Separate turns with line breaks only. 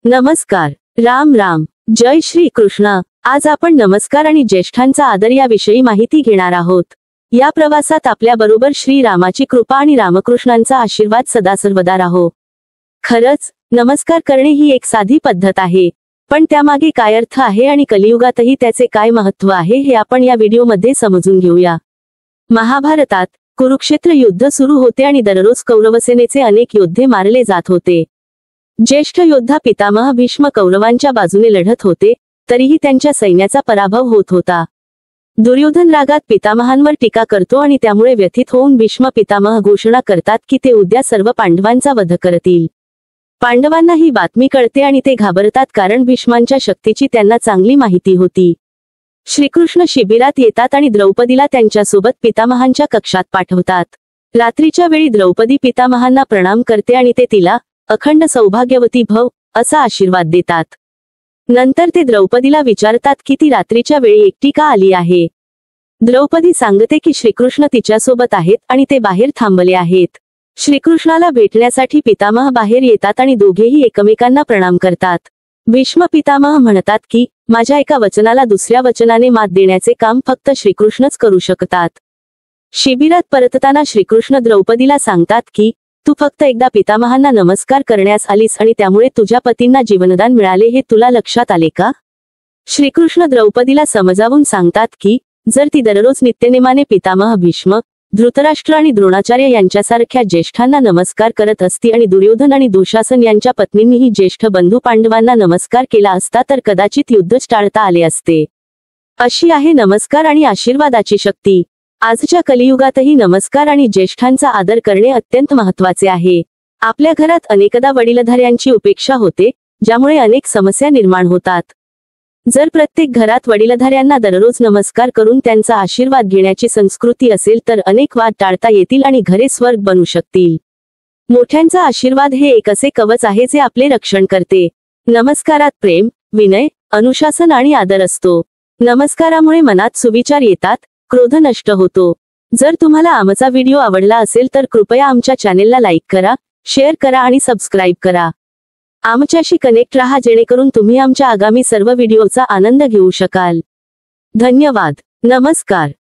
नमस्कार, राम राम, जय श्री कृष्ण। आज आपण नमस्कार आणि ज्येष्ठांचा आदर याविषयी माहिती घेणार आहोत। या प्रवासात आपल्या बरोबर श्री रामाची कृपा आणि रामकृष्णांचा आशीर्वाद सदा सर्वदा राहो। खरंच नमस्कार करणे ही एक साधी पद्धत आहे, पण त्यामागे काय अर्थ आहे आणि कलियुगातही त्याचे काय महत्त्व आहे हे आपण या व्हिडिओमध्ये समजून घेऊया। महाभारतात कुरुक्षेत्र युद्ध सुरू होते आणि दररोज कौरवसेनेचे अनेक योद्धे मारले जात होते। ज्येष्ठ योद्धा पितामह भीष्म कौरवांच्या बाजूने लढत होते, तरीही त्यांच्या सैन्याचा पराभव होत होता। दुर्योधन रागात पितामहांवर टीका करतो आणि त्यामुळे व्यथित होऊन भीष्म पितामह घोषणा करतात की ते उद्या सर्व पांडवांचा वध करतील। पांडवांना ही बातमी कळते आणि ते घाबरतात, कारण भीष्मांच्या शक्तीची त्यांना चांगली माहिती होती। श्रीकृष्ण शिबिरात येतात आणि द्रौपदीला त्यांच्यासोबत पितामहांच्या कक्षात पाठवतात। रात्रीच्या वेळी द्रौपदी पितामहांना प्रणाम करते आणि ते तिला अखंड सौभाग्यवती भव असा आशीर्वाद देतात। नंतर ते द्रौपदीला विचारतात की ती रात्रीच्या वेळी एकटी का आली आहे। द्रौपदी सांगते की श्रीकृष्ण तिच्यासोबत आहेत आणि ते बाहेर थांबले आहेत। श्रीकृष्णाला भेटण्यासाठी पितामह बाहेर येतात आणि दोघेही एकमेकांना प्रणाम करतात। भीष्म पितामह म्हणतात की माझ्या एका वचनाला दुसऱ्या वचनाने मात देण्याचे काम फक्त श्रीकृष्णच करू शकतात। शिबिरात परतताना श्रीकृष्ण द्रौपदीला सांगतात की तू फक्त एकदा पितामहांना नमस्कार करण्यास आलीस आणि त्यामुळे तुझ्या पतींना जीवनदान मिळाले हे तुला लक्षात आले का। श्रीकृष्ण द्रौपदीला समजावून सांगतात की जर ती दररोज नित्यनेमाने पितामह भीष्म, धृतराष्ट्र आणि द्रोणाचार्य यांच्यासारख्या ज्येष्ठांना नमस्कार करत असती आणि दुर्योधन आणि दुःशासन यांच्या पत्नींनीही ज्येष्ठ बंधू पांडवांना नमस्कार केला असता तर कदाचित युद्धच टाळता आले असते। अशी आहे नमस्कार आणि आशीर्वादाची शक्ती। आजच्या कलियुगातही नमस्कार आणि ज्येष्ठांचा आदर करणे अत्यंत महत्त्वाचे आहे। आपल्या घरात अनेकदा वडीलधाऱ्यांची उपेक्षा होते, ज्यामुळे अनेक समस्या निर्माण होतात। जर प्रत्येक घरात वडीलधाऱ्यांना दररोज नमस्कार करून त्यांचा आशीर्वाद घेण्याची संस्कृती असेल तर अनेक वाद टाळता येतील आणि घरे स्वर्ग बनू शकतील। मोठ्यांचा आशीर्वाद हे एक असे कवच आहे जे आपले रक्षण करते। नमस्कारात प्रेम, विनय, अनुशासन आणि आदर असतो। नमस्कारामुळे मनात सुविचार येतात, क्रोध नष्ट होतो। जर तुम्हाला आमचा व्हिडिओ आवडला असेल तर कृपया आमच्या चॅनेलला लाईक करा, शेअर करा आणि सबस्क्राईब करा। आमच्याशी कनेक्ट रहा जेणेकरून तुम्ही आमच्या आगामी सर्व व्हिडिओचा आनंद घेऊ शकाल। धन्यवाद। नमस्कार।